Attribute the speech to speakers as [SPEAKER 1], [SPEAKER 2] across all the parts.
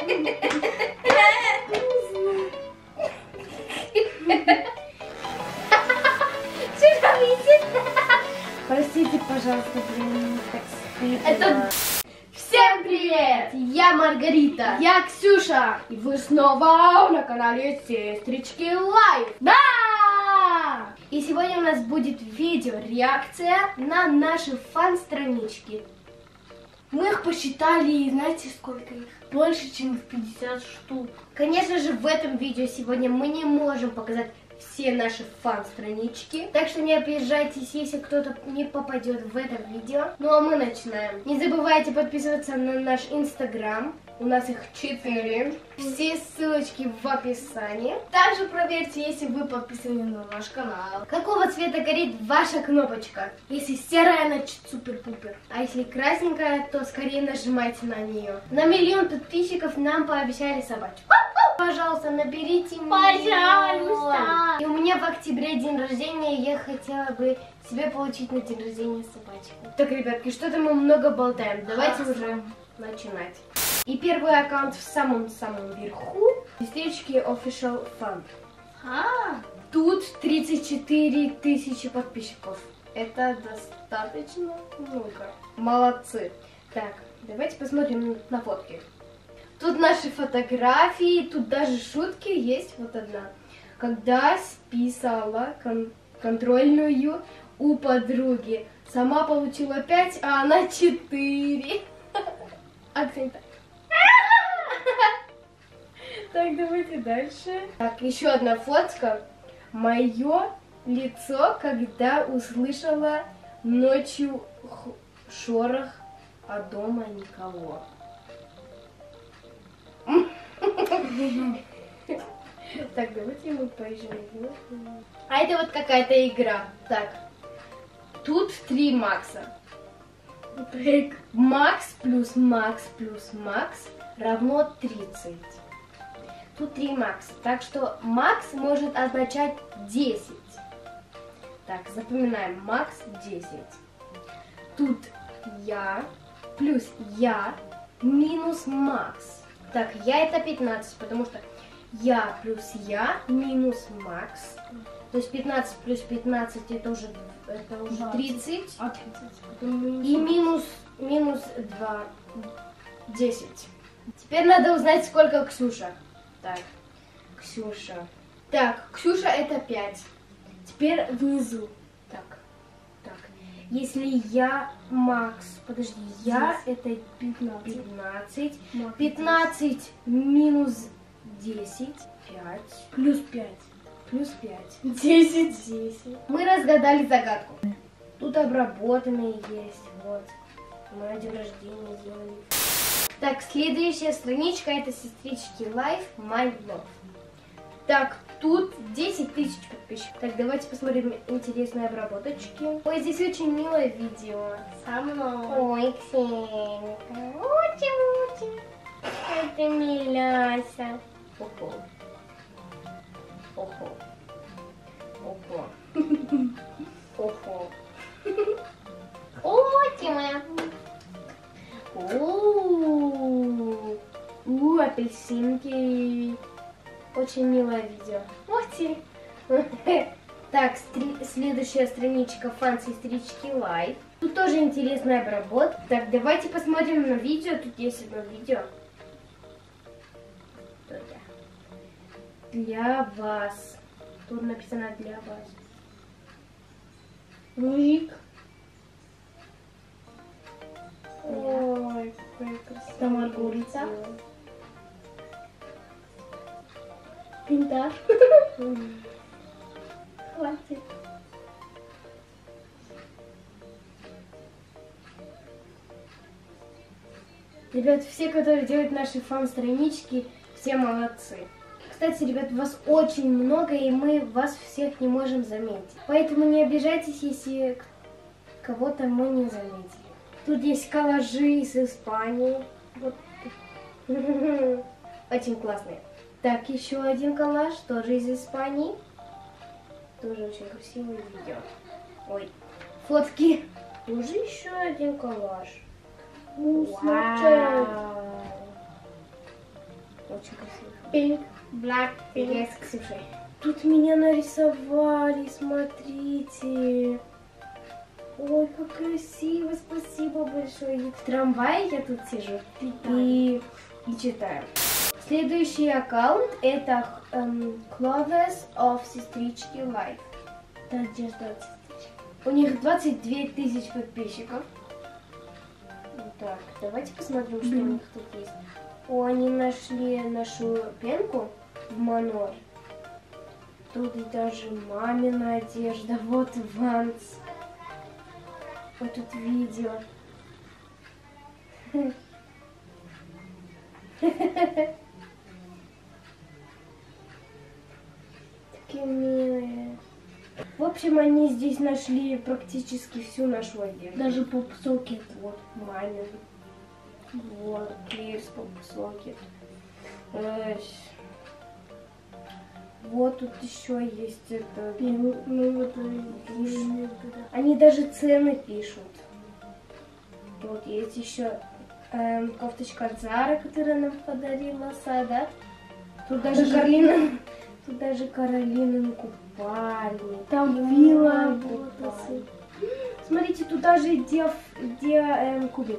[SPEAKER 1] Простите, пожалуйста, блин, так стыдно.
[SPEAKER 2] Это... Всем привет!
[SPEAKER 1] Я Маргарита.
[SPEAKER 2] Я Ксюша.
[SPEAKER 1] И вы снова на канале Сестрички Лайв.
[SPEAKER 2] Да!
[SPEAKER 1] И сегодня у нас будет видео-реакция на наши фан-странички.
[SPEAKER 2] Мы их посчитали, и знаете, сколько их? Больше, чем в 50 штук.
[SPEAKER 1] Конечно же, в этом видео сегодня мы не можем показать все наши фан-странички. Так что не обижайтесь, если кто-то не попадет в это видео. Ну а мы начинаем. Не забывайте подписываться на наш инстаграм. У нас их 4. Все ссылочки в описании.
[SPEAKER 2] Также проверьте, если вы подписаны на наш канал.
[SPEAKER 1] Какого цвета горит ваша кнопочка?
[SPEAKER 2] Если серая, значит супер-пупер.
[SPEAKER 1] А если красненькая, то скорее нажимайте на нее. На 1 миллион подписчиков нам пообещали собачку. Пожалуйста, наберите миллион.
[SPEAKER 2] Пожалуйста.
[SPEAKER 1] И у меня в октябре день рождения, я хотела бы себе получить на день рождения собачку. Так, ребятки, что-то мы много болтаем. Давайте уже начинать. И первый аккаунт в самом-самом верху. Сестрички Official Fan. Тут 34 тысячи подписчиков. Это достаточно много. Молодцы. Так, давайте посмотрим на фотки. Тут наши фотографии, тут даже шутки есть. Вот одна. Когда списала контрольную у подруги. Сама получила 5, а она 4. Акцент. Так, давайте дальше. Так, еще одна фотка. Мое лицо, когда услышала ночью шорох, а дома никого. Так, давайте мы поезжаем. А это вот какая-то игра. Так, тут 3 Макса. Макс плюс Макс плюс Макс равно 30. Тут 3 Макс. Так что Макс может означать 10. Так, запоминаем. Макс 10. Тут я плюс я минус Макс. Так, я это 15, потому что я плюс я минус Макс. То есть 15 плюс 15 это уже 30.
[SPEAKER 2] А 30.
[SPEAKER 1] И минус 2, 10. Теперь надо узнать, сколько Ксюша. Так, Ксюша. Так, Ксюша это 5. Теперь внизу. Так. Если я Макс, подожди, я это 15. 15 минус 10, 5.
[SPEAKER 2] Плюс 5.
[SPEAKER 1] Плюс 5.
[SPEAKER 2] 10.
[SPEAKER 1] Мы разгадали загадку. Тут обработанные есть. Вот. Мое день рождения сделали. Так, следующая страничка это сестрички Life My Love. Так, тут 10 тысяч подписчиков. Так, давайте посмотрим интересные обработочки. Ой, здесь очень милое видео.
[SPEAKER 2] Со мной.
[SPEAKER 1] Ой, Ксенька. Очень. Это миляся. Ого. Очень. Апельсинки. Очень милое видео. Очень. Так, следующая страничка фан-сестрички Live. Тут тоже интересная обработка. Так, давайте посмотрим на видео. Тут есть одно видео. Для вас. Тут написано для вас.
[SPEAKER 2] Мужик.
[SPEAKER 1] Ой, какая красивая.
[SPEAKER 2] Это Маргарита. Пинтаж. Хватит.
[SPEAKER 1] Ребят, все, которые делают наши фан-странички, все молодцы. Кстати, ребят, вас очень много, и мы вас всех не можем заметить. Поэтому не обижайтесь, если кого-то мы не заметили. Тут есть коллажи из Испании. Вот. Очень классные. Так, еще один коллаж, тоже из Испании. Тоже очень красивое видео. Ой, фотки. Уже еще один коллаж.
[SPEAKER 2] Вау.
[SPEAKER 1] очень красиво.
[SPEAKER 2] Pink, black, pink.
[SPEAKER 1] Я с Ксюшей. Тут меня нарисовали, смотрите. Ой, как красиво, спасибо большое. В трамвае я тут сижу и читаю. Следующий аккаунт это Clothes of Сестрички Life.
[SPEAKER 2] Это одежда от сестрички.
[SPEAKER 1] У них 22 тысячи подписчиков. Так, давайте посмотрим, что у них тут есть. О, они нашли нашу пенку в Манор. Тут даже мамина одежда. Вот Ванс. Вот тут видео. Такие милые. В общем, они здесь нашли практически всю нашу одежду.
[SPEAKER 2] Даже поп-сокет.
[SPEAKER 1] Вот мамин. Вот, Клирс поп-сокет. Вот тут еще есть это. Они даже цены пишут. Тут есть еще кофточка от Зары, которую нам подарила Сада. Тут даже Каролина купальник.
[SPEAKER 2] Там вилла.
[SPEAKER 1] Купальник. Смотрите, тут даже где кубик.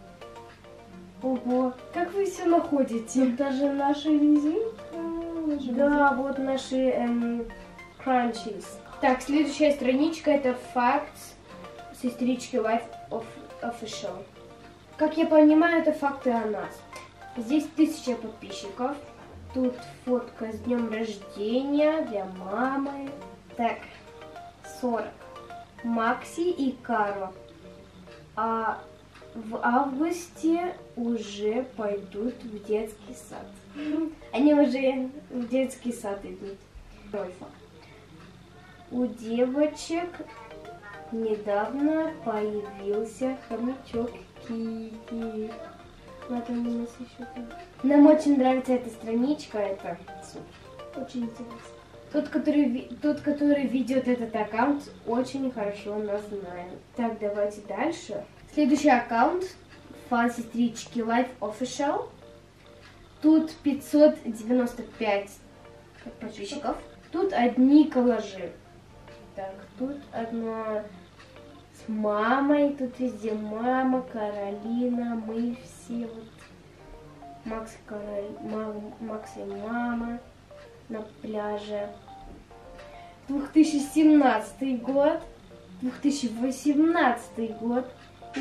[SPEAKER 1] Ого, как вы все находите?
[SPEAKER 2] Тут даже наши резинки.
[SPEAKER 1] Да, вот наши crunchies. Так, следующая страничка это Facts Сестрички Life Official. Как я понимаю, это факты о нас. Здесь 1000 подписчиков. Тут фотка с днем рождения для мамы. Так, 40. Макси и Каро. А в августе уже пойдут в детский сад. Они уже в детский сад идут. Второй факт. У девочек недавно появился хомячок Кики. Вот он у нас еще там. Нам очень нравится эта страничка, это супер. Очень интересно. Тот, который ведет этот аккаунт, очень хорошо нас знает. Так, давайте дальше. Следующий аккаунт фан Сестрички Life Official. Тут 595 подписчиков. Тут одни коллажи. Так, тут одно с мамой. Тут везде мама, Каролина, мы все. Вот. Макс и мама на пляже. 2017 год, 2018 год и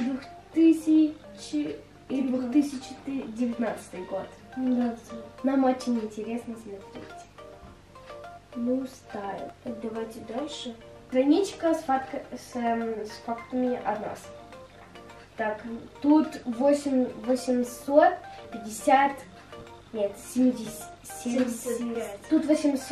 [SPEAKER 1] 2019 год.
[SPEAKER 2] Да,
[SPEAKER 1] Нам очень интересно смотреть. Ну, стайл. Так, давайте дальше. Страничка с фактами о нас. Так, тут 850, нет, 70, тут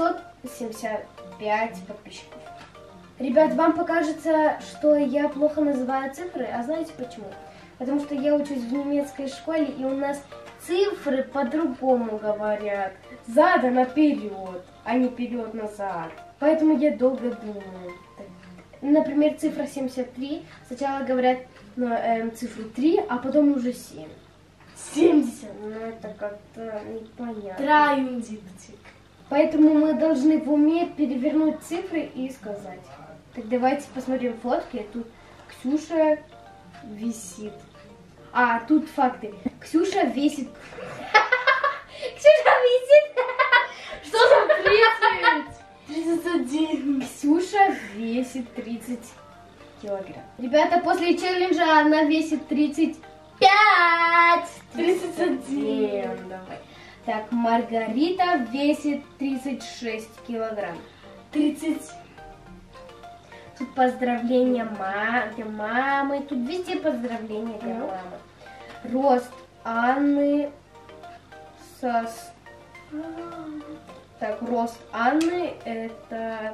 [SPEAKER 1] 875 подписчиков. Ребят, вам покажется, что я плохо называю цифры, а знаете почему? Потому что я учусь в немецкой школе, и у нас цифры по-другому говорят. Задом наперед, а не вперед-назад. Поэтому я долго думаю. Например, цифра 73. Сначала говорят цифру 3, а потом уже 7. 70. Ну это как-то непонятно.
[SPEAKER 2] Траюндиптик.
[SPEAKER 1] Поэтому мы должны в уме перевернуть цифры и сказать. Так давайте посмотрим фотки. Тут Ксюша висит. А, тут факты. Ксюша весит... Ксюша висит...
[SPEAKER 2] Что там 30? 31.
[SPEAKER 1] Ксюша весит 30 килограмм. Ребята, после челленджа она весит 35.
[SPEAKER 2] 31.
[SPEAKER 1] Давай. Так, Маргарита весит 36 килограмм.
[SPEAKER 2] 30.
[SPEAKER 1] Тут поздравления для мамы. Тут везде поздравления для мамы. Рост Анны Так, рост Анны это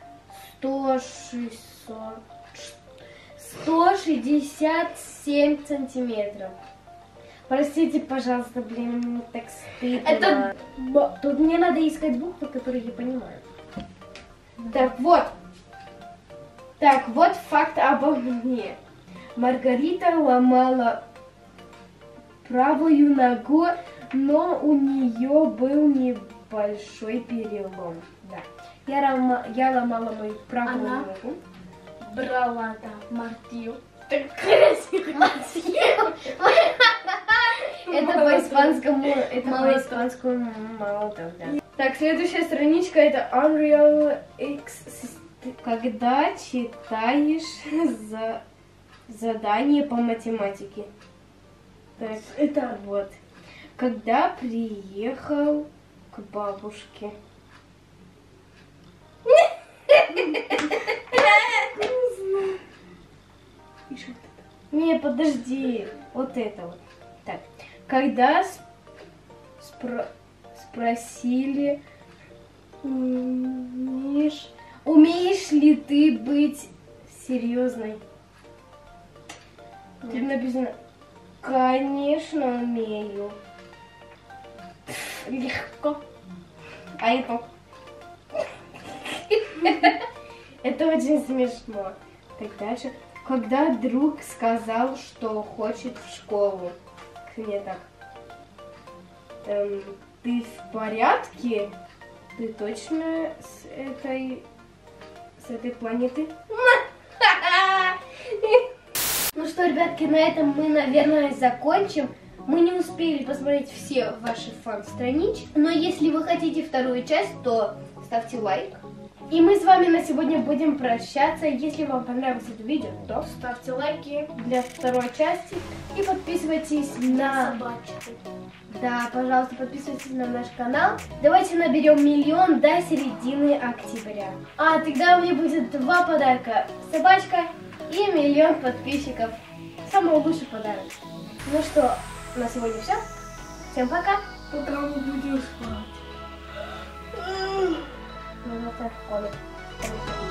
[SPEAKER 1] 167 сантиметров. Простите, пожалуйста, блин, мне так стыдно.
[SPEAKER 2] Это...
[SPEAKER 1] Тут мне надо искать буквы, которые я понимаю. Так, вот. Так, вот факт обо мне. Маргарита ломала правую ногу но у нее был небольшой перелом. Да. Я ломала мою правую
[SPEAKER 2] Она?
[SPEAKER 1] ногу.
[SPEAKER 2] Брала, да, мартию. Так красиво.
[SPEAKER 1] Это по-испанскому молоток, да. Так, следующая страничка это Unreal X. Когда читаешь задание по математике. Так, это вот. Когда приехал к бабушке. Не, подожди. Вот это вот. Так. Когда спросили, умеешь ли ты быть серьезной? Тут написано, конечно, умею. Легко. А это? Это очень смешно. Так дальше. Когда друг сказал, что хочет в школу. Мне так. Ты в порядке? Ты точно с этой планеты? Ну что, ребятки, на этом мы, наверное, закончим. Мы не успели посмотреть все ваши фан-странички, но если вы хотите вторую часть, то ставьте лайк. И мы с вами на сегодня будем прощаться. Если вам понравилось это видео, то
[SPEAKER 2] Ставьте лайки.
[SPEAKER 1] для второй части и подписывайтесь на...
[SPEAKER 2] Собачку.
[SPEAKER 1] Да, пожалуйста, подписывайтесь на наш канал. Давайте наберем 1 000 000 до середины октября. А тогда у меня будет 2 подарка. Собачка и 1 000 000 подписчиков. Самый лучший подарок. Ну что, на сегодня все. Всем пока.
[SPEAKER 2] Пока мы будем спать.
[SPEAKER 1] Ну, это комик.